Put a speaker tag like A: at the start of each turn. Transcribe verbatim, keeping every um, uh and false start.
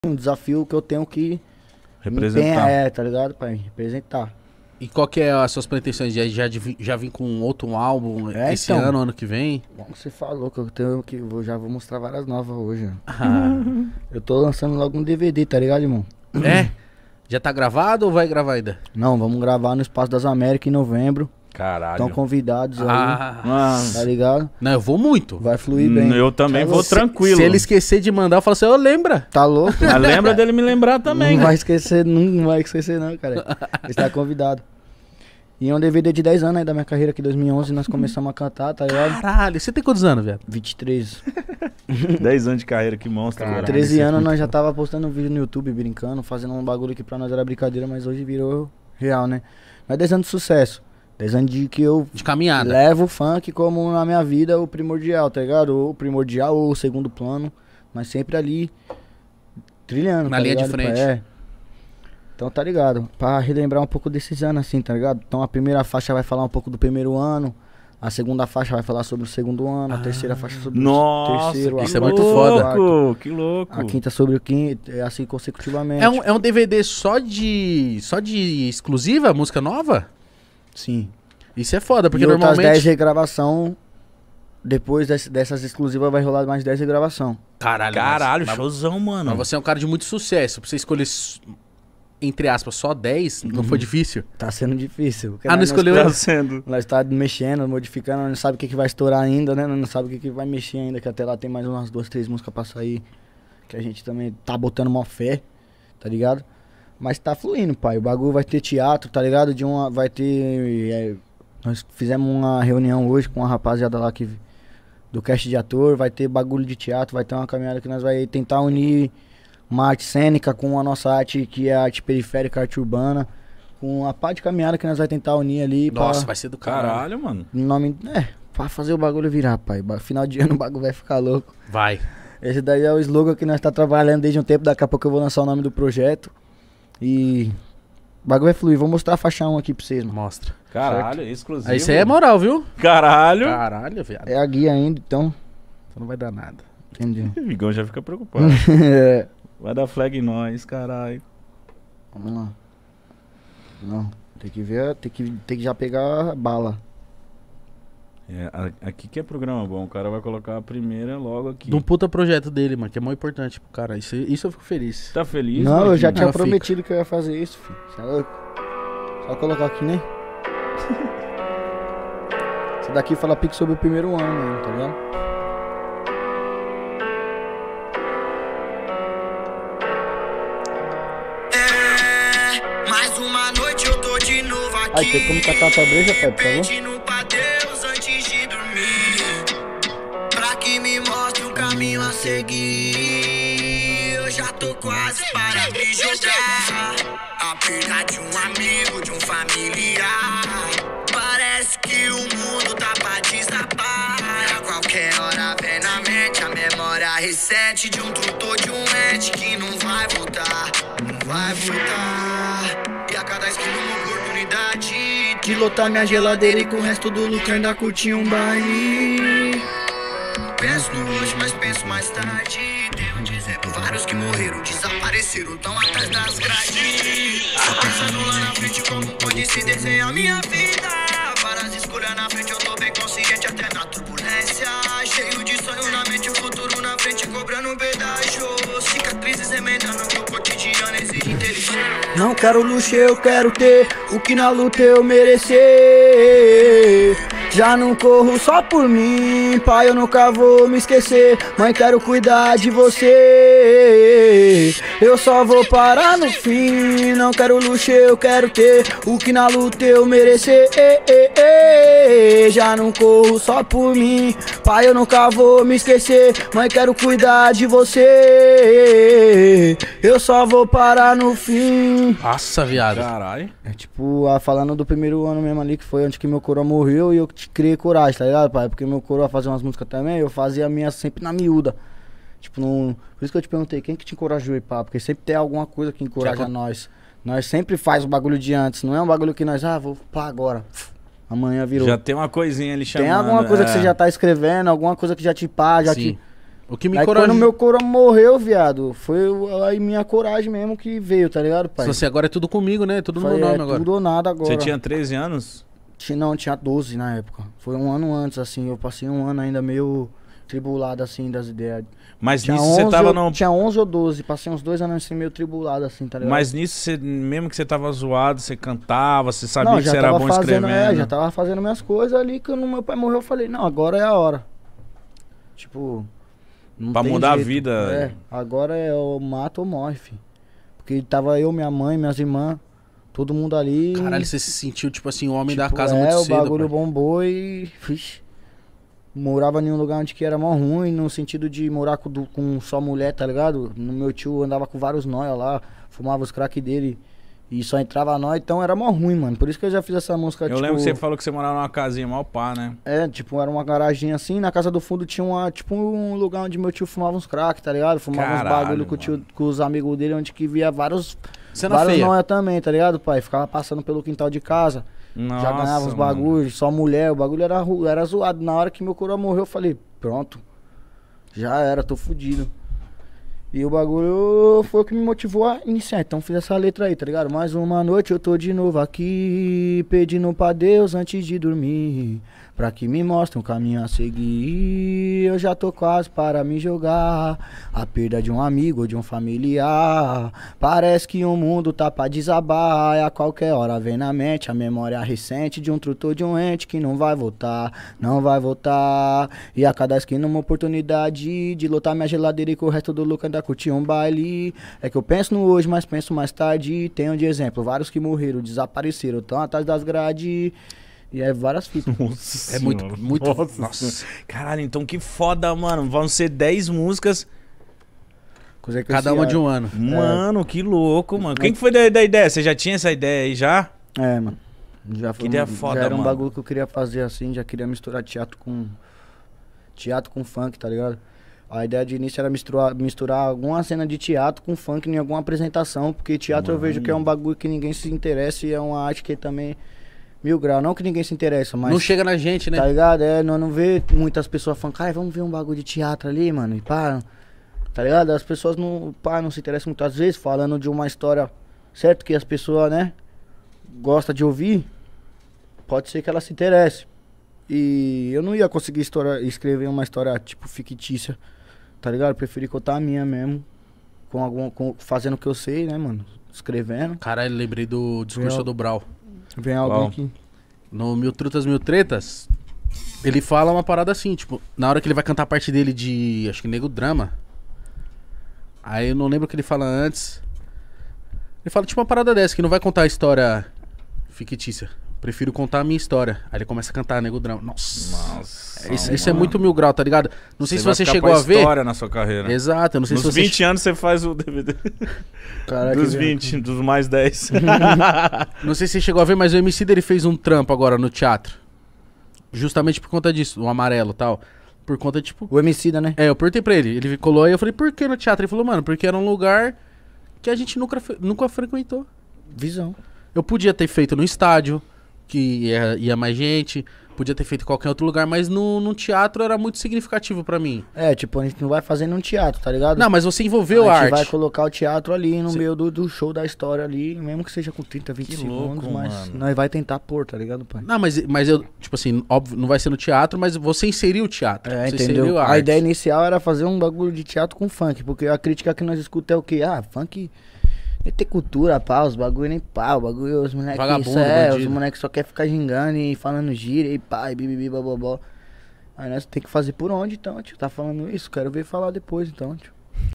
A: um desafio que eu tenho que
B: representar.
A: Empenhar, é, tá ligado, pai? Representar.
C: E qual que é as suas pretensões? Já, já, já vim com outro álbum
A: É,
C: esse
A: então.
C: ano, ano que vem?
A: Bom, você falou que eu tenho que eu já vou mostrar várias novas hoje.
C: Ah.
A: Eu tô lançando logo um D V D, tá ligado, irmão?
C: É? Já tá gravado ou vai gravar ainda?
A: Não, vamos gravar no Espaço das Américas em novembro.
B: Caralho.
A: Estão convidados
C: Ah.
A: aí,
B: Mano,
A: tá ligado?
C: Não, eu vou muito.
A: Vai fluir bem.
B: eu também
A: Tá
B: vou
A: louco?
B: tranquilo.
C: Se ele esquecer de mandar, eu falo assim, ô, lembra?
A: Tá louco?
B: Mas lembra dele me lembrar também.
A: Não vai esquecer, não vai esquecer não, cara. Ele tá convidado. E é um D V D de dez anos aí da minha carreira, que em dois mil e onze nós começamos a cantar, tá ligado?
C: Caralho, você tem quantos anos, viado?
A: vinte e três.
B: dez anos de carreira, que monstro.
C: Caralho.
B: velho.
A: treze
C: isso é
A: anos
C: muito
A: nós já
C: foda.
A: tava postando vídeo no YouTube, brincando, fazendo um bagulho que pra nós era brincadeira, mas hoje virou real, né? Mas dez anos de sucesso. dez anos de que eu
C: De caminhada.
A: levo o funk como na minha vida o primordial, tá ligado? Ou o primordial ou o segundo plano, mas sempre ali trilhando,
C: Na
A: tá
C: linha de
A: ligado?
C: frente.
A: É. Então tá ligado? Pra relembrar um pouco desses anos assim, tá ligado? Então a primeira faixa vai falar um pouco do primeiro ano, a segunda faixa vai falar sobre o segundo ano, a terceira faixa sobre
B: Nossa,
A: o terceiro,
B: que
A: a
C: isso é
A: quarta
C: muito
A: sobre o
C: foda.
A: quarto,
B: louco, que louco.
A: a quinta sobre o quinto, é assim consecutivamente.
C: É um, é um D V D só de só de exclusiva, música nova?
A: Sim.
C: Isso é foda, porque
A: E outras dez
C: normalmente...
A: regravação, depois des- dessas exclusivas vai rolar mais dez regravação.
C: Caralho,
B: Caralho,
C: mas,
B: showzão, mano.
C: mas você é um cara de muito sucesso. Pra você escolher, s- entre aspas, só dez, não foi difícil?
A: Tá sendo difícil. porque
C: Ah, não
A: nós
C: escolheu
B: Tá
C: ele?
B: sendo.
A: Nós tá mexendo, modificando, não sabe o que, que vai estourar ainda, né? Não sabe o que, que vai mexer ainda, que até lá tem mais umas duas, três músicas pra sair. Que a gente também tá botando uma fé, tá ligado? Mas tá fluindo, pai. O bagulho vai ter teatro, tá ligado? De uma, vai ter... é, nós fizemos uma reunião hoje com uma rapaziada lá que, do cast de ator. Vai ter bagulho de teatro, vai ter uma caminhada que nós vai tentar unir uma arte cênica com a nossa arte, que é a arte periférica, a arte urbana. Com a pá de caminhada que nós vai tentar unir ali.
C: Nossa,
A: pra,
C: vai ser do caralho.
B: Caralho, mano.
A: no nome, é, pra fazer o bagulho virar, pai. Ba- Final de ano o bagulho vai ficar louco.
C: Vai.
A: Esse daí é o slogan que nós tá trabalhando desde um tempo. Daqui a pouco eu vou lançar o nome do projeto. E o bagulho vai fluir. Vou mostrar a faixa um aqui pra vocês, mano.
C: Mostra.
B: Caralho, exclusivo.
C: Aí isso aí é moral, viu?
B: Caralho.
C: Caralho, viado.
A: É a guia ainda, então.
C: Então não vai dar nada.
A: Entendi.
B: O Vigão já fica preocupado.
A: É,
B: Vai dar flag em nós, caralho.
A: vamos lá. Não, tem que ver, tem que, tem que já pegar a bala.
B: É, a- aqui que é programa bom, o cara vai colocar a primeira logo aqui.
C: De um puta projeto dele, mano, que é muito importante pro cara. Isso, isso eu fico feliz.
B: Tá feliz?
A: Não, eu
B: Marquinhos?
A: já tinha
C: Não, fica.
A: prometido que eu ia fazer isso, filho. Cê é louco? Só colocar aqui, né? Esse daqui fala pique sobre o primeiro ano mesmo, tá ligado?
D: É, mais uma noite eu tô de novo aqui.
A: Ai, tem como catar a tua breja, pai, por favor?
D: Pedindo pra Deus antes de dormir, pra que me mostre um caminho a seguir. Eu já tô quase para me jogar. A perda de um amigo, de um familiar. Parece que o mundo tá pra desabar. A qualquer hora vem na mente a memória recente de um trutor, de um ente que não vai voltar. Não vai voltar. E a cada esquina uma oportunidade de lotar minha geladeira e com o resto do lucro ainda curtir um baile. Penso no hoje, mas penso mais tarde. Devo dizer por vários que morreram, desapareceram, tão atrás das grades. Só pensando lá na frente como pode se desenhar minha vida. Várias escuras na frente, eu tô bem consciente até na turbulência. Cheio de sonho na mente, o futuro na frente cobrando um pedágio. Cicatrizes emendando meu cotidiano, exige inteligência. Não quero luxo, eu quero ter o que na luta eu merecer. Já não corro só por mim, pai, eu nunca vou me esquecer. Mãe, quero cuidar de você. Eu só vou parar no fim. Não quero luxo, eu quero ter o que na luta eu merecer. Já não corro só por mim, pai, eu nunca vou me esquecer. Mãe, quero cuidar de você. Eu só vou parar no fim.
C: Nossa, viado.
B: Caralho.
A: É tipo, a, falando do primeiro ano mesmo ali, que foi antes que meu coroa morreu e eu te criei coragem, tá ligado, pai? Porque meu coroa fazia umas músicas também, eu fazia a minha sempre na miúda. Tipo, não... por isso que eu te perguntei, quem que te encorajou aí, pá? Porque sempre tem alguma coisa que encoraja
C: Que acon-
A: nós. Nós sempre faz o bagulho de antes, não é um bagulho que nós, ah, vou pá agora. Amanhã virou.
B: Já tem uma coisinha ali chamando.
A: Tem alguma coisa
B: é.
A: que você já tá escrevendo, alguma coisa que já te pá, já
C: Sim.
A: te...
C: O que me
A: Aí
C: encorajou...
A: quando meu coro morreu, viado, foi o- aí minha coragem mesmo que veio, tá ligado, pai?
C: Se você agora é tudo comigo, né? Tudo no
A: Foi,
C: meu nome
A: é,
C: agora.
A: tudo ou nada agora.
B: Você tinha treze anos?
A: Tinha- Não, tinha doze na época. Foi um ano antes, assim, eu passei um ano ainda meio tribulado, assim, das ideias.
B: Mas
A: Tinha
B: nisso
A: onze,
B: você tava
A: ou-
B: no...
A: tinha onze ou doze, passei uns dois anos assim, meio tribulado, assim, tá ligado?
B: Mas nisso, você, mesmo que você tava zoado, você cantava, você sabia
A: Não,
B: que
A: já
B: você era
A: tava
B: bom
A: fazendo,
B: escrevendo.
A: é, já tava fazendo minhas coisas ali, que quando meu pai morreu, eu falei, não, agora é a hora. Tipo, não
B: Pra
A: tem
B: mudar a
A: jeito.
B: vida.
A: É, agora é o mato ou morre, filho. Porque tava eu, minha mãe, minhas irmãs, todo mundo ali.
C: Caralho, você se sentiu, tipo assim, o homem
A: tipo,
C: da casa
A: é,
C: muito
A: o
C: cedo,
A: bagulho
C: pai.
A: bombou e... Vixe, morava em um lugar onde que era mó ruim, no sentido de morar com, du- com só mulher, tá ligado? No meu tio andava com vários nóia lá, fumava os crack dele e só entrava nóia, então era mó ruim, mano. Por isso que eu já fiz essa música,
B: Eu
A: tipo...
B: lembro que você falou que você morava numa casinha mal pá, né?
A: É, tipo, era uma garagem assim, na casa do fundo tinha uma, tipo, um lugar onde meu tio fumava uns crack, tá ligado? Fumava
B: Caralho,
A: uns bagulho com, o tio,
B: mano.
A: com os amigos dele, onde que via vários,
C: Cena
A: vários
C: feia.
A: nóia também, tá ligado, pai? Ficava passando pelo quintal de casa,
B: Nossa,
A: já ganhava uns
B: mano.
A: bagulhos, só mulher, o bagulho era, ru- era zoado. Na hora que meu coroa morreu, eu falei, pronto, já era, tô fudido. E o bagulho foi o que me motivou a iniciar, então fiz essa letra aí, tá ligado? Mais uma noite eu tô de novo aqui, pedindo pra Deus antes de dormir, pra que me mostre um caminho a seguir. Eu já tô quase para me jogar, a perda de um amigo ou de um familiar. Parece que o mundo tá pra desabar, e a qualquer hora vem na mente a memória recente de um trutor de um ente que não vai voltar, não vai voltar. E a cada esquina uma oportunidade de lotar minha geladeira e com o resto do lucro ainda curtir um baile. É que eu penso no hoje, mas penso mais tarde. Tenho de exemplo vários que morreram, desapareceram, tão atrás das grades. E é várias fitas.
B: Nossa
C: É muito,
B: senhora.
C: muito...
B: Nossa
C: Nossa.
B: senhora. Caralho, então que foda, mano. Vão ser dez músicas.
A: Coisa que eu
C: Cada
A: sei,
C: uma
A: é-
C: de um ano.
B: Mano, que louco, mano. Quem que foi da, da ideia? Você já tinha essa ideia aí já?
A: É, mano. Já foi
B: Que ideia
A: um-
B: foda,
A: já era um
B: mano.
A: bagulho que eu queria fazer assim, já queria misturar teatro com. Teatro com funk, tá ligado? A ideia de início era misturar, misturar alguma cena de teatro com funk em alguma apresentação, porque teatro eu vejo que é um bagulho que ninguém se interessa e é uma arte que também. Mil grau, não que ninguém se interessa, mas.
C: Não chega na gente, né?
A: Tá ligado? É, não, não vê muitas pessoas falando, cara, vamos ver um bagulho de teatro ali, mano, e pá. Tá ligado? As pessoas não, pá, não se interessam muitas vezes falando de uma história, certo? Que as pessoas, né, gostam de ouvir, pode ser que ela se interesse. E eu não ia conseguir história, escrever uma história, tipo, fictícia, tá ligado? Eu preferi contar a minha mesmo, com algum, com, fazendo o que eu sei, né, mano, escrevendo.
C: Caralho, lembrei do discurso
A: Real.
C: do Brau.
A: Vem alguém
B: Qual?
A: que...
C: No Mil Trutas, Mil Tretas, ele fala uma parada assim, tipo, na hora que ele vai cantar a parte dele de, acho que Nego Drama, aí eu não lembro o que ele fala antes. Ele fala tipo uma parada dessa, que não vai contar a história fictícia. Prefiro contar a minha história. Aí ele começa a cantar Nego Drama. Nossa.
B: Nossa.
C: Isso, isso é muito mil grau, tá ligado? Não sei se
B: vai
C: você
B: ficar
C: chegou
B: pra
C: a ver.
B: história na sua carreira.
C: Exato, eu não sei
B: Nos
C: se você.
B: vinte anos você faz o D V D.
A: Caraca,
B: Dos
A: que
B: vinte, dos mais dez.
C: Não sei se você chegou a ver, mas o M C dele fez um trampo agora no teatro. Justamente por conta disso, o amarelo e tal. Por conta, tipo.
A: O Emicida, né?
C: É, eu perguntei pra ele. Ele colou aí, eu falei, por que no teatro? Ele falou, mano, porque era um lugar que a gente nunca, fre- nunca frequentou.
A: Visão.
C: Eu podia ter feito no estádio, que ia, ia mais gente. Podia ter feito em qualquer outro lugar, mas no, no teatro era muito significativo pra mim.
A: É, tipo, a gente não vai fazer num teatro, tá ligado?
C: Não, mas você envolveu a
A: a gente
C: arte.
A: vai colocar o teatro ali no
C: Cê-
A: meio do, do show da história ali, mesmo que seja com trinta, vinte
B: Que
A: segundos,
B: louco,
A: mas
B: mano.
A: nós vai tentar pôr, tá ligado, pai?
C: Não, mas, mas eu, tipo assim, óbvio, não vai ser no teatro, mas você inseriu o teatro.
A: É,
C: você
A: entendeu?
C: inseriu a,
A: A
C: arte.
A: ideia inicial era fazer um bagulho de teatro com funk, porque a crítica que nós escutamos é o quê? Ah, funk nem tem cultura, pá, os bagulho nem pá, o bagulho, os moleques,
C: Vagabundo,
A: é, os
C: bandido.
A: moleques só quer ficar gingando e falando gíria e pá, e bibibi, babobó. Aí nós tem que fazer por onde, então, tio, tá falando isso, quero ver falar depois, então, tio.